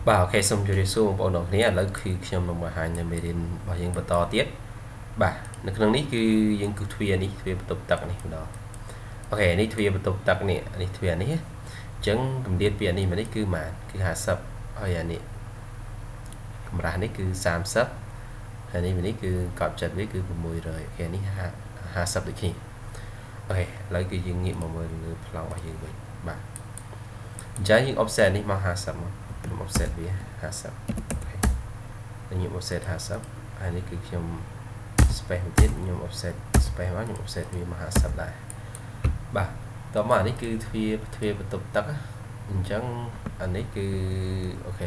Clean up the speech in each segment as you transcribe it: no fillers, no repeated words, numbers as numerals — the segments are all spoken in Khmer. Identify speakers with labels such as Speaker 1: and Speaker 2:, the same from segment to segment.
Speaker 1: បាទអូខេសូមជម្រាបសួរបងប្អូនទាំងគ្នាឥឡូវគឺខ្ញុំនឹងបង្ហាញនៅមេរៀនរបស់យើងបន្តទៀតបាទនៅក្នុងនេះគឺយើងគឺទ្វារនេះទ្វារបន្ទប់ទឹកនេះម្ដងអូខេនេះទ្វារបន្ទប់ទឹកនេះទ្វារនេះអញ្ចឹងកម្រិតពីនេះមកនេះគឺម៉ានគឺ50ហើយអានេះកម្រាស់នេះគឺ30ហើយនេះមកនេះគឺកប់ចិត្តវាគឺ600អូខេនេះ50ដូចគ្នាអូខេឥឡូវគឺយើងងាកមកមើលលើប្លង់របស់យើងវិញបាទអញ្ចឹងយើង offset នេះមក50មកខ្ញុំ offset វា50អូខេខ្ញុំ offset 50ហើយនេះគឺខ្ញុំ space មួយទៀតខ្ញុំ offset space មកខ្ញុំ offset វាមក50ដែរបាទតោះមកនេះគឺទ្វារបន្ទប់ទឹកអញ្ចឹងអានេះគឺអូខេ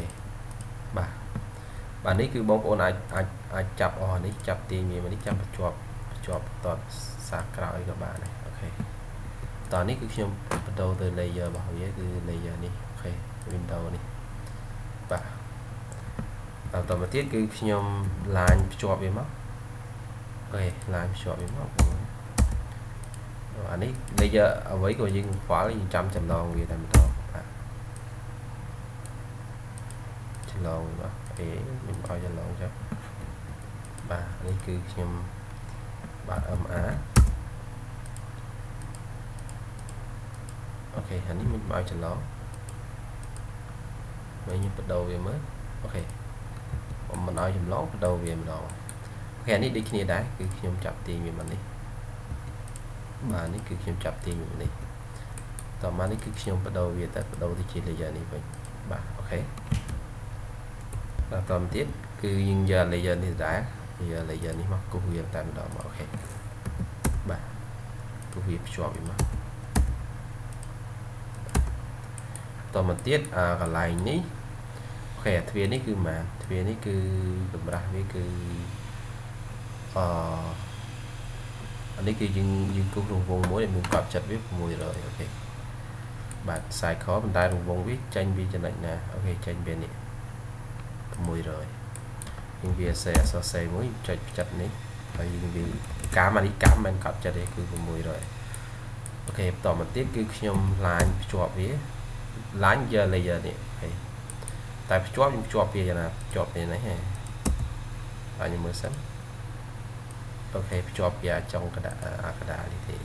Speaker 1: បាទនេះគឺបងប្អូនអាចចាប់អស់នេះចាប់ទាញវាមកនេះចាប់បញ្ជាប់តតសាក្រោយក៏បានដែរអូខេតោះនេះគឺខ្ញុំបន្តទៅ layer របស់វាគឺ layer នេះអូខេ window នេះបាទបន្តមកទៀតគឺខ្ញុំ line ភ្ជាប់វាមកអូខេ line ភ្ជាប់វាមកអានេះ layer អ្វីក៏យើងខ្វល់យើងចាំចំណងវាតែម្ដងបាទចំណងបាទខ្ញុំឲ្យចំណងចុះបាទនេះគឺខ្ញុំបាទ MA អូខេអានេះmìnhឲ្យចំណងវិញខ្ញុំបដូរវាមើលអូខេមិនឲ្យចម្លងបដូរវាម្ដងអូខេនេះដូចគ្នាដែរគឺខ្ញុំចាប់ទាញវាមកនេះបាទនេះគឺខ្ញុំចាប់ទាញវានេះតោះមកនេះគឺខ្ញុំបដូរវាទៅបដូរទៅជា layer នេះវិញបាទអូខេបន្តទៀតគឺយើងយក layer នេះដែរយក layer នេះមកគូសវាតែម្ដងមកអូខេបាទគូសវាភ្ជាប់វាមកតមកទៀតកន្លែងនេះអូខេទ្វារនេះគឺម៉ានទ្វារនេះគឺកម្រាស់វាគឺអានេះគឺយើងគូសរង្វង់មួយដែលមានកប់ចិត្តវា600អូខេបាទ cycle ប៉ុន្តែរង្វង់វាចេញពីចំណុចណាអូខេចេញពីនេះ600យើងវាសេអសរសេរមួយចុចចិត្តនេះហើយយើងវាកាមអានេះកាមមិនកប់ចិត្តទេគឺ600អូខេបន្តមកទៀតគឺខ្ញុំ line ភ្ជាប់វា line យក layer នេះអូខេតែភ្ជាប់ខ្ញុំភ្ជាប់វាយ៉ាងណាភ្ជាប់វានេះហ៎បាទខ្ញុំមើលសិនអូខេភ្ជាប់វាចុងកដានេះទេ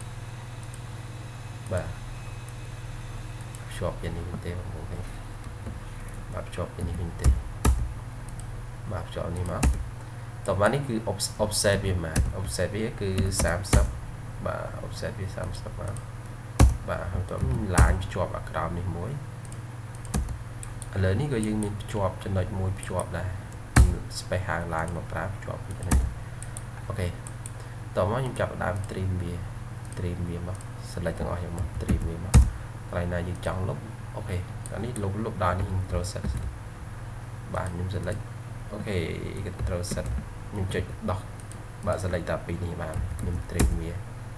Speaker 1: បាទភ្ជាប់វានេះទេបងប្អូនបាទភ្ជាប់វានេះវិញទេបាទភ្ជាប់នេះមកតបនេះគឺ offset វាមក offset វាគឺ30បាទ offset វា30មកបាទហើយតឡាញភ្ជាប់អាក្រោមនេះមួយឥឡូវនេះក៏យើងមានភ្ជាប់ចំណុចមួយភ្ជាប់ដែរ space ហាងឡាញមកប្រើភ្ជាប់ពីនេះអូខេតមកខ្ញុំចាប់ដើម trim វាមក select ទាំងអស់យ៉ាងមក trim វាមកកន្លែងណាយើងចង់លុបអូខេអានេះលុបដល់នេះ control set បាទខ្ញុំ select អូខេ control set ខ្ញុំចុចដោះបាទ select តាពីនេះបាទខ្ញុំ trim វា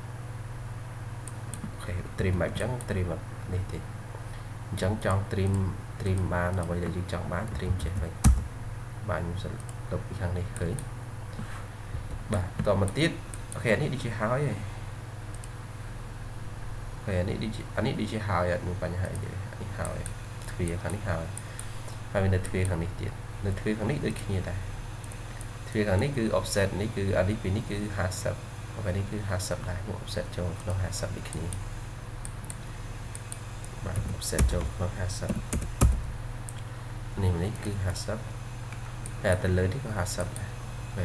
Speaker 1: អូខេ trim បែបចឹង trim នេះទេអញ្ចឹងចង់ trim បានអ្វីដែលយើងចង់បាន trim ចេះវិញបាទខ្ញុំ select លុបពីខាងនេះឃើញបាទតមកទៀតអូខេនេះដូចជាហើយហើយអូខេនេះដូចជាហើយអត់មានបញ្ហាអីទេនេះហើយទ្វារខាងនេះហើយហើយនៅទ្វារខាងនេះទៀតនៅទ្វារខាងនេះដូចគ្នាដែរទ្វារខាងនេះគឺ offset នេះគឺអានេះពីនេះគឺ50អូខេនេះគឺ50ដែរខ្ញុំ offset ចូលក្នុង50ដូចគ្នាបាទ offset ចូលក្នុង50នេះគឺ50តែទៅលើនេះក៏50ដែរ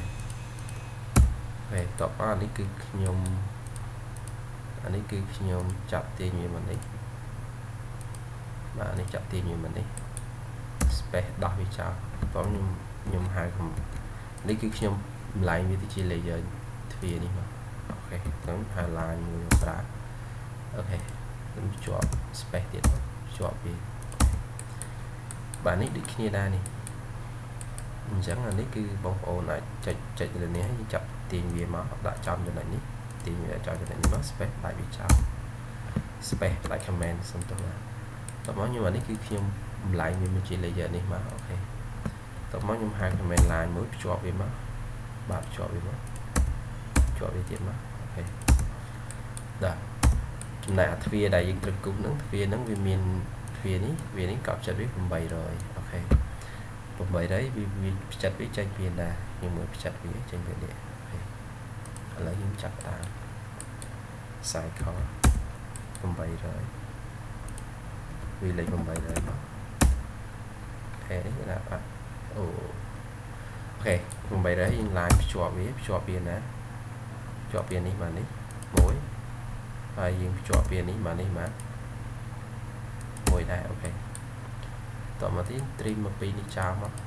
Speaker 1: ហើយតបអានេះគឺខ្ញុំចាប់ទាញវាមកនេះបាទនេះចាប់ទាញវាមកនេះ space ដោះវាចោលបងខ្ញុំហៅនេះគឺខ្ញុំម្លែងវាទៅជា layer ទ្វារនេះមកអូខេខ្ញុំហៅ line មួយប្រើអូខេខ្ញុំភ្ជាប់ space ទៀតភ្ជាប់វាបាទនេះដូចគ្នាដែរនេះអញ្ចឹងអានេះគឺបងប្អូនអាចចុចលើនេះហើយចាប់ទាញវាមកដាក់ចំចំណុចនេះទាញវាចោលចំណុចនេះមក space ដាក់វាចោល space ដាក់ command សុំទោសណាតោះមកខ្ញុំអានេះគឺខ្ញុំម្លែងវាមកជា layer នេះមកអូខេតោះមកខ្ញុំហៅ command line មួយភ្ជាប់វាមកបាទភ្ជាប់វាមកភ្ជាប់វាទៀតមកអូខេបាទចំណែកអាទ្វារដែលយើងត្រូវគូសហ្នឹងទ្វារហ្នឹងវាមានទ្វារនេះកប់ចិត្តវា800អូខេ 8đấy vì chặt với tranh viên là nhưng mà chặt với tranh viên điện lấy những chặt ta xài khó 8 rồi vì lấy 8 rồi đó thế đấy là bạn ok 8 đấy nhưng lại cho viên nè cho viên đi mà đi mỗi và nhưng cho viên đi mà đi mà mỗi đây okต่อมาที่ตรีมมาปีนี้เช้ามั้ง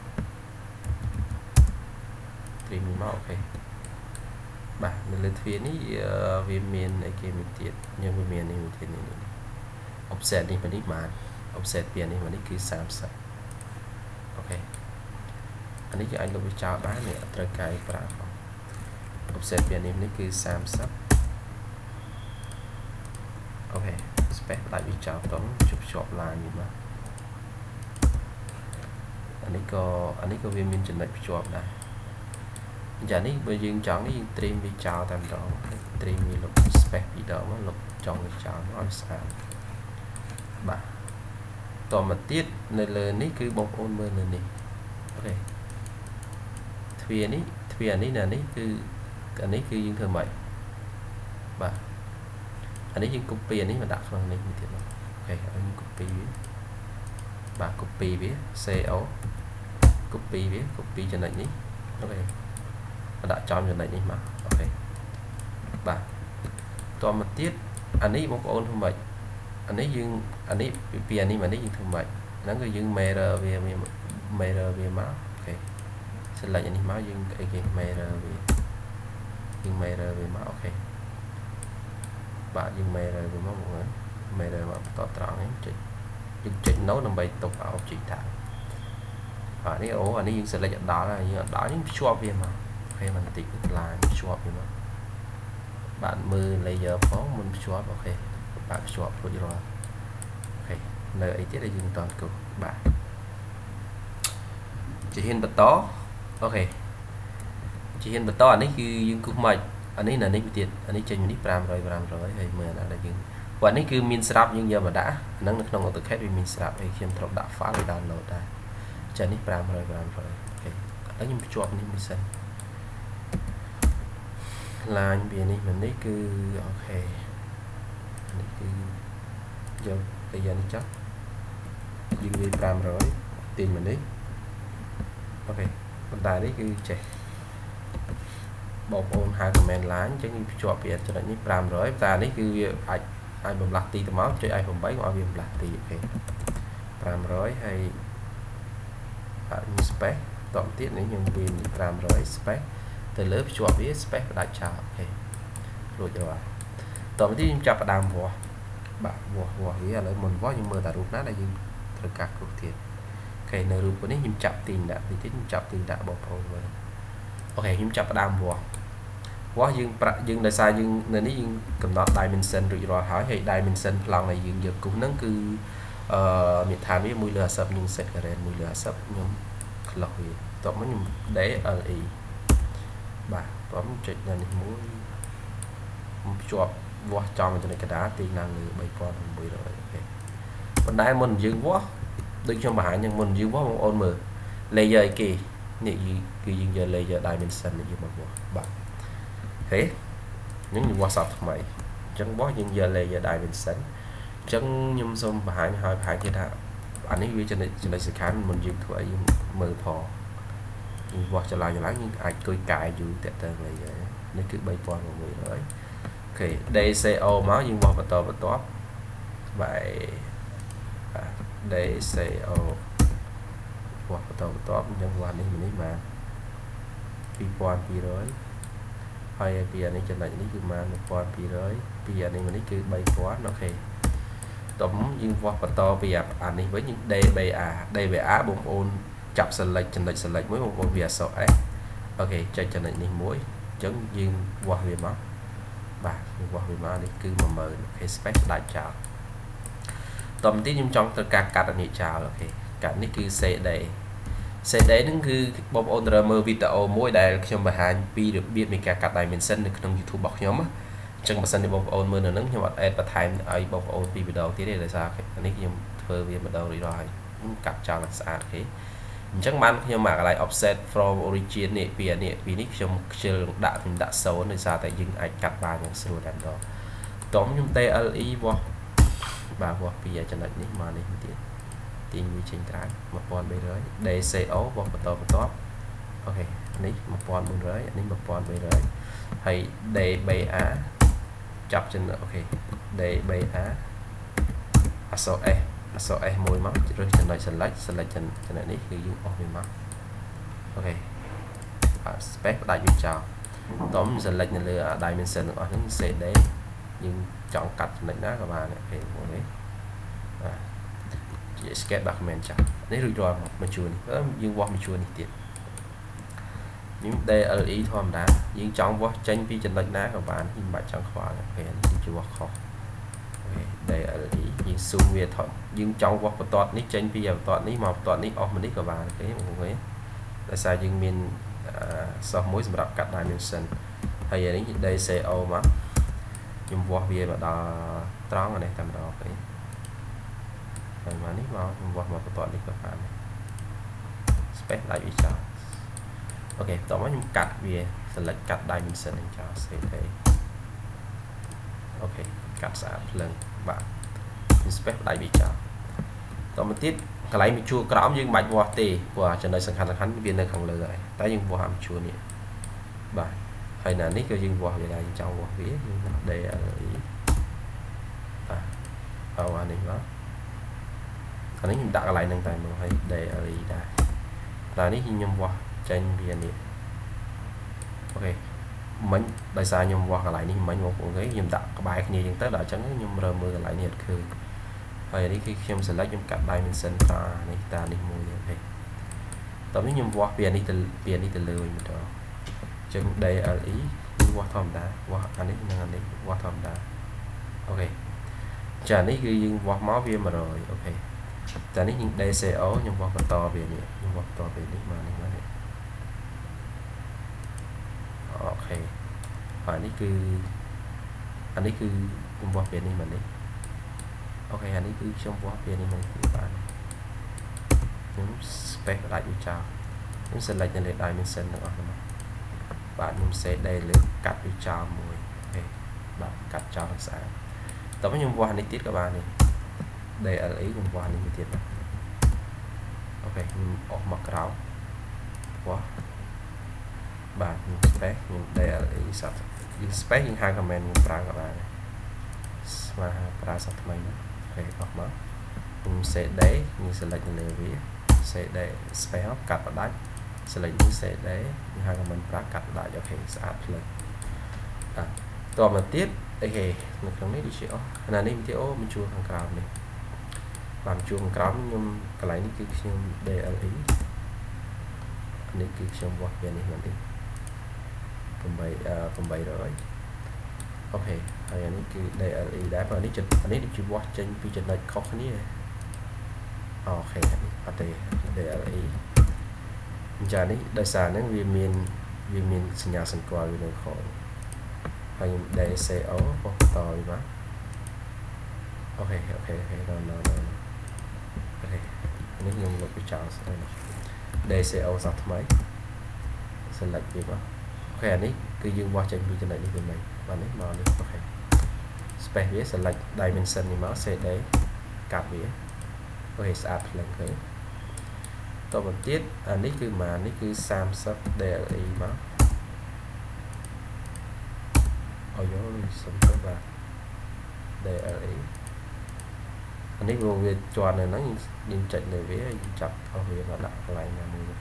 Speaker 1: ตรีมมีมั้งโอเคบ่าในเรื่องที่นี้วิเมียนไอเกมมีเทียนยังวิเมียนนี่มีเทียนนี่ offset นี่มันนี่มา offset เปลี่ยนนี่มันนี่คือ30โอเคอันนี้จะไอ้ลูกเช้าบ้านเนี่ยตระกายปลาของ offset เปลี่ยนนี่มันนี่คือ30โอเค spec ได้วิจารณ์ต้องจุดจบลายอยู่มั้งอันนี้ก็วิมินจะได้จบได้จากนี้ไปยืนจังนี่ตรีมวิจารณ์ตามดอกตรีมมีลบสเปคอีดอกว่าลบจองวิจารณ์น้อยสักบ่าต่อมาติดในเลยนี่คือบงโอนเบอร์เลยนี่โอเคทวีนี้นะนี่คืออันนี้คือยิงเธอใหม่บ่าอันนี้ยิงกุปปี้อันนี้มาดักฟังนี่มีเทียบโอเคอันนี้กุปปี้bà copy với CO copy cho này nhé ok đã chọn cho này nhé mà ok bà toàn một tiết anh ấy một ôn không vậy anh ấy vì anh ấy mà dương không vậy nó người dương mirror về máu ok xin lại anh máu dương cái mirror về máu ok bà dương mirror về máu một người mirror mà to tròn ấy chỉnh nấu làm bài tục vào chị thả và này anh ấy sẽ lấy đó là những swap về mà hay mình tìm là swap về mà bạn mưa lấy giờ phó mình swap ok bạn swap rồi ok nơi ấy là dùng toàn cực bạn chỉ hiện bật tó ok chỉ hiện bật to anh ấy cứ dùng cục mạch anh ấy là anh tiền anh ấy trình nít ram rồi hay mưa là dùng và này cứ min srap nhưng giờ mà đã nâng được nông từ khác vì min srap hay khi em đã phá để download ra cho nít ram rồi ok đó nhưng chọn nên mình xem là anh biển này mình đấy cứ ok này cứ giờ bây giờ nó chắc dừng đi ram rồi tiền mình đấy ok còn tại đấy cứ chạy bọc ôn hai comment láng chứ như chọn biển cho nên nít ram rồi ta đấy cứ ai bấm lát tì tầm máu chơi ai bấm bấy qua viêm lát tì ok làm rồi hay như spec tổng tiết nếu như viêm làm rồi spec từ lớp chọn biết spec đại trào ok rồi tổng tiết chập đàm vò bạn vò ý là lấy một vó nhưng mưa ta rút nát là gì thật cả cuộc thiệt ok nơi rút của nó chập tiền đã thì chập tiền đã bọc rồi ok chập đàm vò quá dương đại sai dương nên nó dương cầm nó dimension rồi hỏi hay dimension lần này dương giờ cũng nó cứ miệt tham với mùi lửa sập nhưng sẽ cái mùi lửa sập nhưng lọc gì tóm nó để ở ý bà tóm chuyện này muốn chọn vô tròn cho này cái đá tiền năng người bay con bụi rồi ok còn đây mình dương quá đừng cho bà nhưng mình dương quá một ôn mờ layer kỳ này gì cứ dương giờ layer dimension này dương một bà thế những người qua sập mày chân bó những giờ lệ giờ đại mình sẵn chân nhung xong bà hai cái đã anh ấy ghi trên đây sẽ khám mình dừng thôi mờ phò nhưng qua trở lại nhưng ai tôi cài dù tệ tờ này vậy nên cứ bay qua một người nói ok DCO máu nhưng qua và top vậy DCO qua và top nhưng qua đây mình mà P1 P rồi hay bây giờ này trên này ní cứ mà một con pi rồi bây giờ này mình cứ bay quá nó kì tổng dương vọt và to bây giờ anh ấy với những DBA bông ôn chập select trên lệch mới một con việc sau ấy ok trên này ní muối chấn dương qua về máu và qua về máu đi cứ mà mờ cái spec đại chào tầm tí nhưng trong tất cả các anh chào ok cả ní cứ xe đầy sẽ đến những cái bom ôn drummer video mỗi đại trong bài hành pi được biết mình cả cắt này mình sân được trong YouTube bọc nhóm á trong một sân thì bom ôn mưa nó nắng nhưng mà advertise ai bom ôn video tí đây là sao anh ấy dùng thơ về bắt đầu rồi cắt chào là sao thế chẳng ban khi mà lại offset from origin này vì nick trong chưa đã xấu nên sao tại dừng ảnh cắt bài những số đàn đó tóm chúng TLI vô bà vô bây giờ cho lệnh nick mà này tiền như trên cái một con bây giờ DCO vô top ok nick một con bên dưới nick một con bây giờ hay DBA chập trên ok DBA so môi mắt rồi trên này select trên này nick thì dùng off mắt ok spec đại viên chào tóm select này là dimension ở những sẽ để nhưng chọn cắt lệnh đó các bạn này chỉ sketch document chào đấy rồi mà chua này nhưng qua mình chua này tiền những DLI thôi đã nhưng chọn qua tranh vi trên lệnh đó các bạn nhưng bạn chẳng khóa này chua khó DLI nhưng xung về thôi nhưng trong qua toàn nick tranh bây giờ toàn nick màu toàn nick off nick các bạn cái một người tại sao nhưng mình so mốiសម្រាប់ cắt dimension ហើយ đây DCO មកខ្ញុំវាស់វាមកដល់ត្រង់នេះតែម្ដងទៅហើយមកនេះមកខ្ញុំវាស់មកបន្ទាត់នេះក៏បាន space ដាច់វាចោលអូខេតោះមកខ្ញុំកាត់វា select កាត់ dimension នឹងចោល save ទេអូខេកាត់ស្អាតភ្លើងបាទ space ដាច់វាចោលតោះមកទៀតកន្លែងមួយជួរក្រោមយើងមិនបាច់វាស់ទេព្រោះចំណុចសំខាន់វានៅខាងលើហើយតែយើងវាស់អាជួរនេះបាទហើយណានេះគឺយើងវាស់វាដែរយើងចង់វាស់វាយើង DLI បាទអានេះមកអានេះខ្ញុំដាក់កន្លែងហ្នឹងតែមកហើយ DLI ដែរតែនេះខ្ញុំវាស់ចេញវានេះអូខេមិញដោយសារខ្ញុំវាស់កន្លែងនេះមិញបងប្អូនខ្ញុំដាក់ក្បែរគ្នាអញ្ចឹងទៅដល់អញ្ចឹងខ្ញុំរើមើលកន្លែងនេះអត់ឃើញហើយនេះគឺខ្ញុំ select ខ្ញុំកាត់ dimension តានេះមួយទេតោះនេះខ្ញុំវាស់ពីនេះទៅលើវិញម្ដងចឹង DLI វាស់ធម្មតាវាស់អានេះនិងអានេះវាស់ធម្មតាអូខេចានេះគឺយើងវាស់មកវា100អូខេតែនេះយើង DCO ខ្ញុំវាស់បន្តវានេះខ្ញុំវាស់បន្តវានេះមកនេះអូខេហើយនេះគឺអានេះគឺខ្ញុំវាស់វានេះមកនេះអូខេអានេះគឺខ្ញុំវាស់វានេះមកបានខ្ញុំ space ដាច់វាចោលខ្ញុំ select នៅលើ dimension ទាំងអស់ហ្នឹងបាទខ្ញុំ set ដែរលើកាត់វាចោលមួយអូខេបាទកាត់ចោលស្អាតតោះខ្ញុំវាស់នេះទៀតក៏បាននេះ DLI ខ្ញុំវាស់នេះទៀតអូខេខ្ញុំអស់មកក្រោមវាស់បាទខ្ញុំ space ខ្ញុំ DLI សតយើង space យើងហៅ comment ខ្ញុំប្រើក៏បានស្មើប្រើសតថ្មីណាអូខេអស់មកខ្ញុំ set day ខ្ញុំ select នៅលើវា set day space កាត់បដាច់ select នេះ set day ខ្ញុំហៅ comment ប្រើកាត់បដាច់អូខេស្អាតភ្លឺតោះមកទៀតអូខេនៅក្នុងនេះដូចជាអស់អានេះវីដេអូបញ្ចូលខាងក្រោមនេះបានជួខាងក្រោមខ្ញុំកន្លែងនេះគឺខ្ញុំ DLI នេះគឺខ្ញុំវាស់វានេះមកនេះ800អូខេហើយអានេះគឺ DLI ដែរបើនេះអានេះជាវាស់ចេញពីចំណុចខុសគ្នាអូខេអត់ទេ DLI អញ្ចឹងនេះដោយសារហ្នឹងវាមានសញ្ញាសម្គាល់វានៅខុសហើយខ្ញុំ DCO បោះតយមកអូខេដល់អូខេនេះខ្ញុំលុបវាចោលស្អី DCO សោះថ្មី select វាមកអូខេអានេះគឺយើងវាស់ចេញពីចំណុចនេះទៅវិញបាទនេះមកនេះអូខេ space វា select dimension នេះមក set day កាត់វាអូខេស្អាតភ្លឹងឃើញតទៅទៀតអានេះគឺម៉ាននេះគឺ30 DLI មកអូយសុំទៅបាទ DLI អានេះវាជាប់នៅហ្នឹងយើងចុចលើវាយើងចាប់អស់វាមកដាក់កន្លែងណាមួយទៅ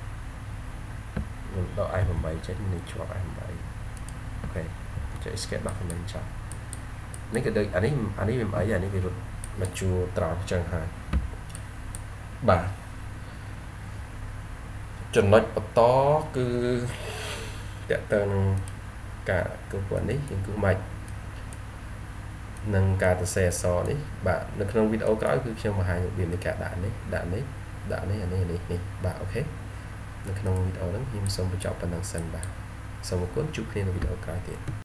Speaker 1: ខ្ញុំដក F8 ចេញនេះជាប់ F8 អូខេចុច sketch document ចាប់នេះក៏ដូចអានេះវាមិនអីអានេះវារត់មកជួរត្រង់ចឹងហើយបាទចំណុចបន្តគឺតើតើនឹងការគឺពួកនេះយើងគឺមិននឹងការសរសេរអក្សរនេះបាទនៅក្នុងវីដេអូក្រោយគឺខ្ញុំបង្ហាញរបៀបនៃការដាក់នេះអានេះបាទអូខេនៅក្នុងវីដេអូហ្នឹងខ្ញុំសូមបញ្ចប់ប៉ុណ្ណឹងសិនបាទសូមអរគុណជួបគ្នានៅវីដេអូក្រោយទៀត